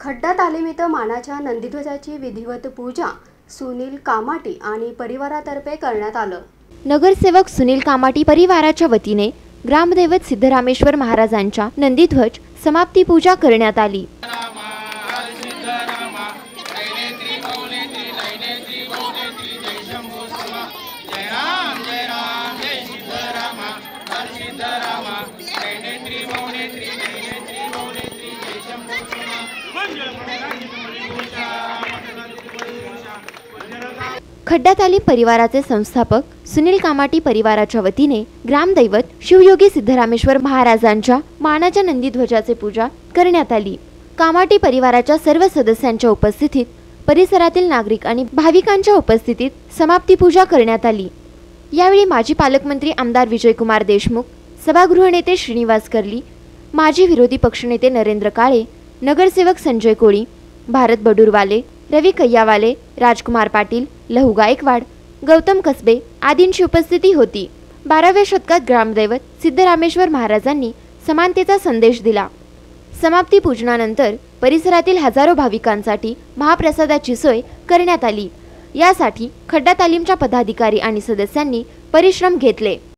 खड्डा तालीमीत मानाच्या नंदीध्वजाची विधिवत पूजा सुनील कामाटी आणि परिवारातर्फे करण्यात आलं। नगरसेवक सुनील कामाटी परिवाराच्या वतीने ग्रामदैवत सिद्धरामेश्वर महाराजांच्या नंदीध्वज समाप्ती पूजा करण्यात आली। खड्डा तालीम परिवाराचे संस्थापक सुनील कामाटी परिवाराच्या वतीने ग्रामदैवत शिवयोगी सिद्धरामेश्वर महाराजांच्या मानाच्या नंदीध्वजाचे पूजा करण्यात आली। कामाटी परिवाराच्या सर्व सदस्यांच्या उपस्थितीत परिसरातील नागरिक आणि भाविकांच्या उपस्थितीत समाप्ती पूजा करण्यात आली। यावेळी माजी पालकमंत्री आमदार विजयकुमार देशमुख, सभागृह नेते श्रीनिवास कर्ली, माजी विरोधी पक्षनेते नरेंद्र काळे, नगरसेवक संजय कोळी, भारत बडूरवाले, रवी कैयावाले, राजकुमार पाटील, लहू गायकवाड, गौतम कसबे आदींची उपस्थिती होती। 12व्या शतकात ग्रामदैवत सिद्धरामेश्वर महाराजांनी समानतेचा संदेश दिला। समाप्ती पूजनानंतर परिसरातील हजारो भाविकांसाठी महाप्रसादाची सोय करण्यात आली। यासाठी खड्डा तालीमच्या पदाधिकारी आणि सदस्यांनी परिश्रम घेतले।